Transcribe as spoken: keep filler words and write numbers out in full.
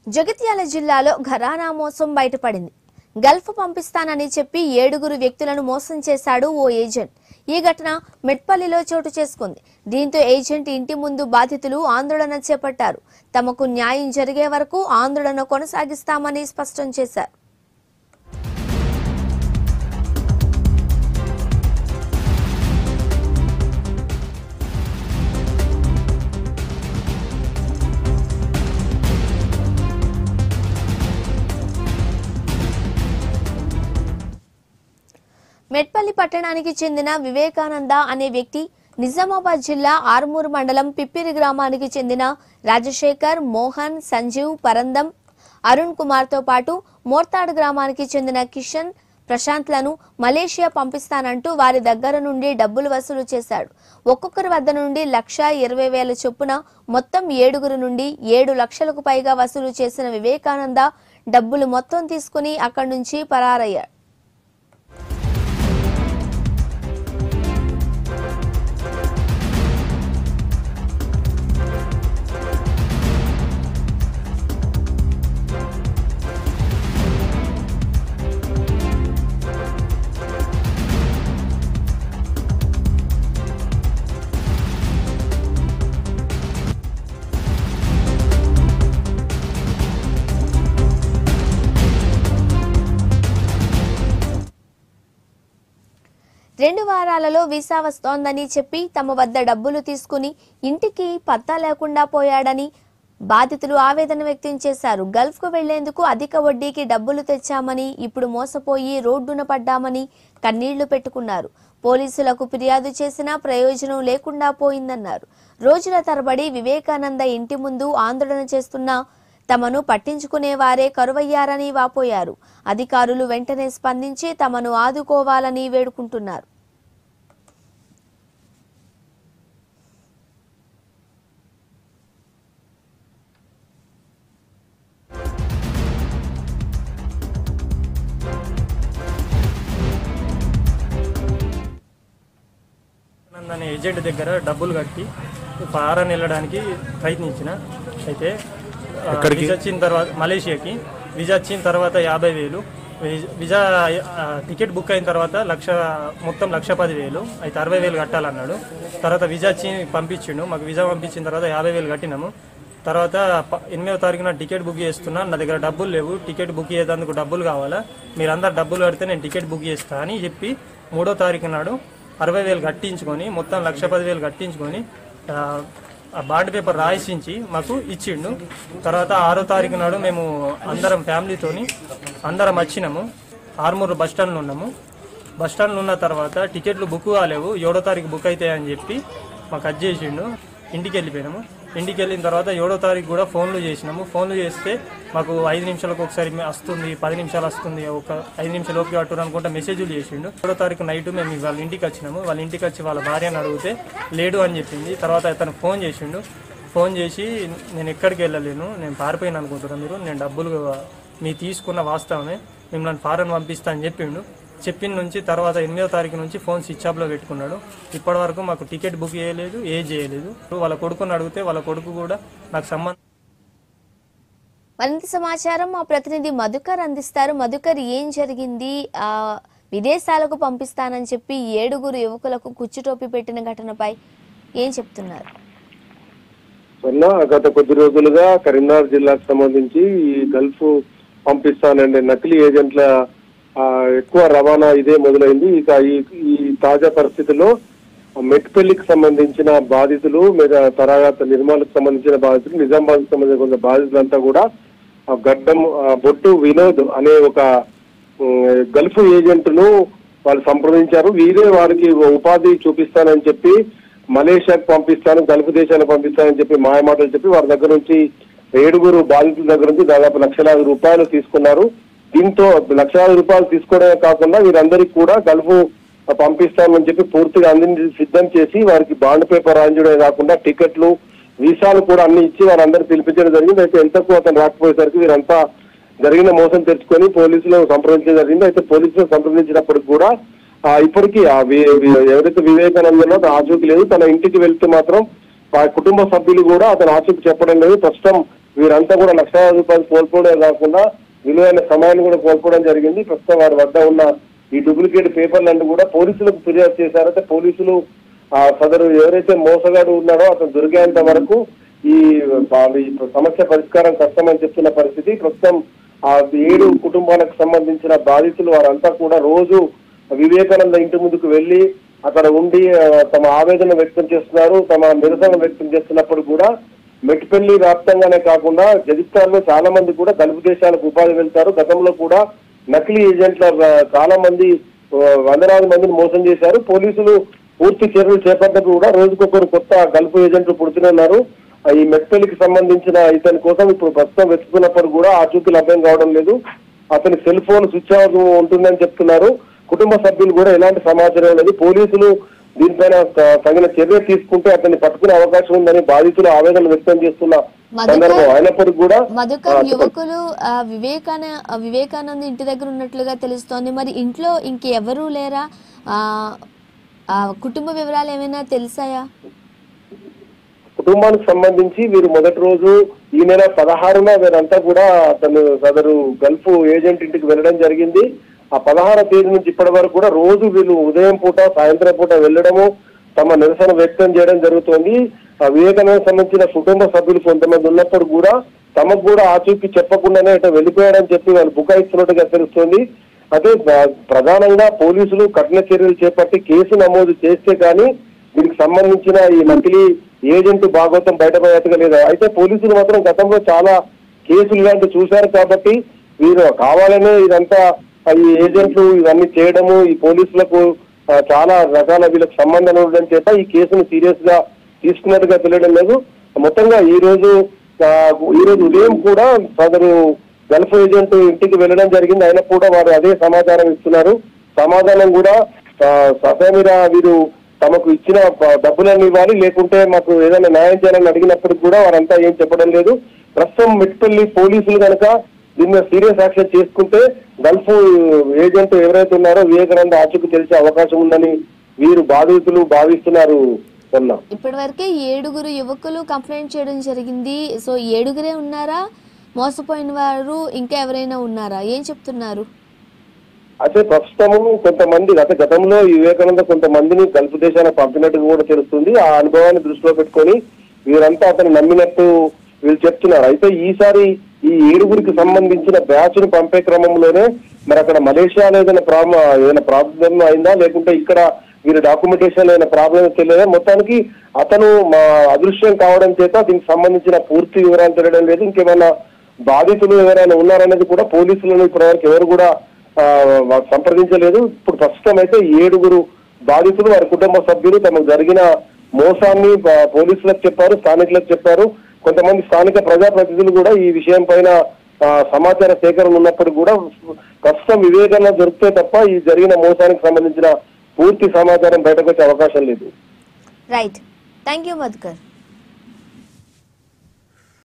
జగిత్యాల జిల్లాలో ఘరానా మోసం బయటపడింది. గల్ఫ్ పంపిస్తానని చెప్పి ఏడుగురు వ్యక్తులను మోసం చేశాడు ఓ ఏజెంట్. ఈ ఘటన మెట్పల్లిలో చోటు చేసుకుంది. దీంతో ఏజెంట్ ఇంటి ముందు బాధితులు ఆందోళన చేపట్టారు. తమకు న్యాయం జరిగే వరకు ఆందోళన కొనసాగిస్తామని స్పష్టం చేశారు. మెట్పల్లి పట్టణానికి చెందిన వివేకానంద అనే వ్యక్తి నిజామాబాద్ జిల్లా ఆర్మూర్ మండలం పిప్పిరి గ్రామానికి చెందిన రాజశేఖర్, మోహన్, సంజీవ్, పరందం, అరుణ్ కుమార్ తో పాటు మోర్తాడ్ గ్రామానికి చెందిన కిషన్, ప్రశాంత్లను మలేషియా పంపిస్తానంటూ వారి దగ్గర నుండి డబ్బులు వసూలు చేశాడు. ఒక్కొక్కరి వద్ద నుండి లక్ష ఇరవై వేల చొప్పున మొత్తం ఏడుగురు నుండి ఏడు లక్షలకు పైగా వసూలు చేసిన వివేకానంద డబ్బులు మొత్తం తీసుకుని అక్కడి నుంచి పరారయ్యాడు. రెండు వారాలలో వీసా వస్తోందని చెప్పి తమ వద్ద డబ్బులు తీసుకుని ఇంటికి పత్తా లేకుండా పోయాడని బాధితులు ఆవేదన వ్యక్తం చేశారు. గల్ఫ్ కు వెళ్లేందుకు అధిక వడ్డీకి డబ్బులు తెచ్చామని, ఇప్పుడు మోసపోయి రోడ్డున పడ్డామని కన్నీళ్లు పెట్టుకున్నారు. పోలీసులకు ఫిర్యాదు చేసినా ప్రయోజనం లేకుండా పోయిందన్నారు. రోజుల తరబడి వివేకానంద ఇంటి ముందు ఆందోళన చేస్తున్నా తమను పట్టించుకునే వారే కరువయ్యారని వాపోయారు. అధికారులు వెంటనే స్పందించి తమను ఆదుకోవాలని వేడుకుంటున్నారు. ఏజెంట్ దగ్గర డబ్బులు కట్టి ఫారెన్ వెళ్ళడానికి ప్రయత్నించిన అయితే వీజా వచ్చిన తర్వాత మలేషియాకి వీజా వచ్చిన తర్వాత యాభై వేలు వీజా టికెట్ బుక్ అయిన తర్వాత లక్ష మొత్తం లక్ష పది వేలు అయితే అరవై వేలు కట్టాలన్నాడు. తర్వాత వీజా వచ్చి పంపించిండు. మాకు వీజా పంపించిన తర్వాత యాభై వేలు కట్టినాము. తర్వాత ఎనిమిదవ తారీఖున టికెట్ బుక్ చేస్తున్నా, నా దగ్గర డబ్బులు లేవు, టికెట్ బుక్ చేసేందుకు డబ్బులు కావాలా, మీరందరూ డబ్బులు కడితే నేను టికెట్ బుక్ చేస్తా అని చెప్పి మూడో తారీఖు నాడు అరవై వేలు కట్టించుకొని మొత్తం లక్ష పది వేలు కట్టించుకొని ఆ బాండ్ పేపర్ రాయించి మాకు ఇచ్చిండు. తర్వాత ఆరో తారీఖు నాడు మేము అందరం ఫ్యామిలీతోని అందరం వచ్చినాము. ఆర్మూరు బస్ స్టాండ్లో ఉన్నాము. బస్ స్టాండ్లో ఉన్న తర్వాత టికెట్లు బుక్ కాలేవు, ఏడో తారీఖు బుక్ అవుతాయని చెప్పి మాకు అది చేసిండు. ఇంటికి వెళ్ళిపోయినాము. ఇంటికి వెళ్ళిన తర్వాత ఏడో తారీఖు కూడా ఫోన్లు చేసినాము. ఫోన్లు చేస్తే మాకు ఐదు నిమిషాలకు ఒకసారి వస్తుంది, పది నిమిషాలు వస్తుంది, ఒక ఐదు నిమిషాలు ఓకే అట్టురు అనుకుంటా మెసేజ్లు చేసిండు. ఏడో తారీఖు నైట్ మేము వాళ్ళ ఇంటికి వచ్చినాము. వాళ్ళ ఇంటికి వచ్చి వాళ్ళ భార్యను అడిగితే లేడు అని చెప్పింది. తర్వాత అతను ఫోన్ చేసిండు. ఫోన్ చేసి నేను ఎక్కడికి వెళ్ళలేను, నేను పారిపోయిన అనుకుంటున్నాను, మీరు నేను డబ్బులు మీ తీసుకున్న వాస్తవమే, మిమ్మల్ని ఫారెన్ పంపిస్తా అని చెప్పిండు. చెప్పిన నుంచి తర్వాత ఎనిమిదో తారీఖు నుంచి ఫోన్ స్విచ్ ఆఫ్లో పెట్టుకున్నాడు. ఇప్పటి వరకు మాకు టికెట్ బుక్ చేయలేదు, ఏ చేయలేదు. వాళ్ళ కొడుకుని అడిగితే వాళ్ళ కొడుకు కూడా నాకు సంబంధం. మరింత సమాచారం మా ప్రతినిధి మధుకర్ అందిస్తారు. మధుకర్, ఏం జరిగింది? ఆ విదేశాలకు పంపిస్తానని చెప్పి ఏడుగురు యువకులకు కుచ్చుటోపి పెట్టిన ఘటనపై ఏం చెప్తున్నారు? గత కొద్ది రోజులుగా కరీంనగర్ జిల్లాకు సంబంధించి ఈ గల్ఫ్ పంపిస్తానండి నకిలీ ఏజెంట్ల ఎక్కువ రవాణా ఇదే మొదలైంది. ఇక ఈ తాజా పరిస్థితుల్లో మెట్పల్లికి సంబంధించిన బాధితులు, మీద తరాగత నిర్మాలకు సంబంధించిన బాధితులు, నిజామాబాద్కి సంబంధించిన కొంత బాధితులంతా కూడా గడ్డం బొట్టు వినోద్ అనే ఒక గల్ఫ్ ఏజెంట్ ను వాళ్ళు సంప్రదించారు. వీరే వారికి ఉపాధి చూపిస్తానని చెప్పి మలేషియాకు పంపిస్తాను, గల్ఫ్ దేశాలకు పంపిస్తానని చెప్పి మాయమాటలు చెప్పి వారి దగ్గర నుంచి ఏడుగురు బాధితుల దగ్గర నుంచి దాదాపు లక్షలాది రూపాయలు తీసుకున్నారు. దీంతో లక్షలాది రూపాయలు తీసుకోవడమే కాకుండా వీరందరికీ కూడా గల్ఫ్ పంపిస్తామని చెప్పి పూర్తిగా అందరినీ సిద్ధం చేసి వారికి బాండ్ పేపర్ రాయించడమే కాకుండా టికెట్లు, వీసాలు కూడా అన్ని ఇచ్చి వారందరూ పిలిపించడం జరిగింది. అయితే ఎంతకు అతను రాకపోయేసరికి వీరంతా జరిగిన మోసం తెచ్చుకొని పోలీసులను సంప్రదించడం జరిగింది. అయితే పోలీసులు సంప్రదించినప్పటికి కూడా ఇప్పటికీ ఎవరైతే వివేకానందనో ఆచూకీ లేదు. తన ఇంటికి వెళ్తే మాత్రం కుటుంబ సభ్యులు కూడా అతను ఆచూకీ చెప్పడం లేదు. ప్రస్తుతం వీరంతా కూడా లక్షలాది రూపాయలు కోల్పోవడం కాకుండా విలువైన సమయాన్ని కూడా కోల్పోవడం జరిగింది. ప్రస్తుతం వారి వద్ద ఉన్న ఈ డూప్లికేట్ పేపర్లన్నీ కూడా పోలీసులకు ఫిర్యాదు చేశారైతే పోలీసులు ఆ సదరు ఎవరైతే మోసగాడు ఉన్నాడో అతను దొరికేంత వరకు ఈ సమస్య పరిష్కారం కష్టమని చెప్తున్న పరిస్థితి. ప్రస్తుతం ఆ ఏడు కుటుంబాలకు సంబంధించిన బాధితులు వారంతా కూడా రోజు వివేకానంద ఇంటి ముందుకు వెళ్లి అక్కడ ఉండి తమ ఆవేదన వ్యక్తం చేస్తున్నారు, తమ నిరసన వ్యక్తం చేస్తున్నప్పుడు కూడా మెట్పల్లి వ్యాప్తంగానే కాకుండా జగిత్యాలలో చాలా మంది కూడా గల్ఫ్ దేశాలకు ఉపాధి వెళ్తారు. గతంలో కూడా నకిలీ ఏజెంట్ల చాలా మంది వందలాది మందిని మోసం చేశారు. పోలీసులు పూర్తి చర్యలు చేపట్టినప్పుడు కూడా రోజుకొకరు కొత్త గల్ఫ్ ఏజెంట్లు పుడుతున్నారు. ఈ మెట్పల్లికి సంబంధించిన ఇతని కోసం ఇప్పుడు ప్రస్తుతం వెతుకుతున్నప్పుడు కూడా ఆచూకీ లభ్యం కావడం లేదు. అతని సెల్ ఫోన్ స్విచ్ ఆఫ్ ఉంటుందని చెప్తున్నారు. కుటుంబ సభ్యులు కూడా ఎలాంటి సమాచారం లేదు. పోలీసులు దీనిపైన తగిన చర్య తీసుకుంటే అతన్ని పట్టుకునే అవకాశం ఉందని బాధితులు ఆవేదన వ్యక్తం చేస్తున్న సందర్భం అయినప్పటికీ కూడా మధుకర్ యువకులు వివేకాన వివేకానంద్ ఇంటి దగ్గర ఉన్నట్లుగా తెలుస్తోంది. మరి ఇంట్లో ఇంకెవరూ లేరా? ఆ కుటుంబ వివరాలు ఏమైనా తెలిసాయా? కుటుంబానికి సంబంధించి వీరు మొదటి రోజు ఈ నెల పదహారున వీరంతా కూడా అతను సదరు గల్ఫ్ ఏజెంట్ ఇంటికి వెళ్ళడం జరిగింది. ఆ పదహారవ తేదీ నుంచి ఇప్పటి వరకు కూడా రోజు వీళ్ళు ఉదయం పూట సాయంత్రం పూట వెళ్ళడము తమ నిరసన వ్యక్తం చేయడం జరుగుతోంది. ఆ వివేకానందకు సంబంధించిన కుటుంబ సభ్యులు కొంతమంది ఉన్నప్పుడు కూడా తమకు కూడా ఆచూకీ చెప్పకుండానే ఇట్లా వెళ్ళిపోయాడని చెప్పి వాళ్ళు బుకాయిస్తున్నట్టుగా తెలుస్తోంది. అదే ప్రధానంగా పోలీసులు కఠిన చర్యలు చేపట్టి కేసు నమోదు చేస్తే కానీ దీనికి సంబంధించిన ఈ నకిలీ ఏజెంట్ భాగవతం బయటపడేట్టుగా లేదు. అయితే పోలీసులు మాత్రం గతంలో చాలా కేసులు ఇలాంటివి చూశారు కాబట్టి వీరు కావాలనే ఇదంతా ఈ ఏజెంట్లు ఇవన్నీ చేయడము ఈ పోలీసులకు చాలా రకాల వీళ్ళకి సంబంధం ఉండడం చేత ఈ కేసును సీరియస్ గా తీసుకున్నట్టుగా తెలియడం లేదు. మొత్తంగా ఈ రోజు ఈ రోజు ఉదయం కూడా సదరు గల్ఫ్ ఏజెంట్ ఇంటికి వెళ్ళడం జరిగింది. అయినా కూడా వారు అదే సమాచారం ఇస్తున్నారు. సమాధానం కూడా సభ్యమీర వీరు తమకు ఇచ్చిన డబ్బులన్నీ ఇవ్వాలి, లేకుంటే మాకు ఏదైనా న్యాయం చేయాలని అడిగినప్పటికి కూడా వారంతా ఏం చెప్పడం లేదు. ప్రస్తుతం మెట్పల్లి పోలీసులు కనుక దీన్ని సీరియస్ యాక్షన్ చేసుకుంటే గల్ఫ్ ఏజెంట్ ఎవరైతే ఉన్నారో వివేకానంద ఆచూకీ తెలిసే అవకాశం ఉందని వీరు బాధితులు భావిస్తున్నారు. ఇప్పటి వరకే ఏడుగురు యువకులు కంప్లైంట్ చేయడం జరిగింది. సో ఏడుగురే ఉన్నారా? మోసపోయిన వారు ఇంకా ఎవరైనా ఉన్నారా? ఏం చెప్తున్నారు? అయితే ప్రస్తుతము కొంతమంది గత గతంలో వివేకానంద కొంతమందిని గల్ఫ్ దేశానికి పంపినట్టుగా కూడా తెలుస్తుంది. ఆ అనుభవాన్ని దృష్టిలో పెట్టుకొని వీరంతా అతను నమ్మినట్టు వీళ్ళు చెప్తున్నారు. అయితే ఈసారి ఈ ఏడుగురికి సంబంధించిన బ్యాచ్ ను పంపే క్రమంలోనే మరి అక్కడ మలేషియాలో ఏదైనా ప్రాబ్లం ఏదైనా ప్రాబ్లం అయిందా, లేకుంటే ఇక్కడ వీరి డాక్యుమెంటేషన్ ఏదైనా ప్రాబ్లం తెలియదా? మొత్తానికి అతను మా అదృశ్యం కావడం చేత దీనికి సంబంధించిన పూర్తి వివరాలు తెలియడం లేదు. ఇంకేమైనా బాధితులు ఎవరైనా ఉన్నారనేది కూడా పోలీసులను ఇప్పటివరకు ఎవరు కూడా సంప్రదించలేదు. ఇప్పుడు ప్రస్తుతం అయితే ఏడుగురు బాధితులు వారి కుటుంబ సభ్యులు తమకు జరిగిన మోసాన్ని పోలీసులకు చెప్పారు, స్థానికులకు చెప్పారు. కొంతమంది స్థానిక ప్రజాప్రతినిధులు కూడా ఈ విషయం పైన సమాచార సేకరణ ఉన్నప్పటికీ కూడా ప్రస్తుతం వివేకానంద దొరికితే తప్ప ఈ జరిగిన మోసానికి సంబంధించిన పూర్తి సమాచారం బయటకు వచ్చే అవకాశం లేదు. Right, thank you Madhukar.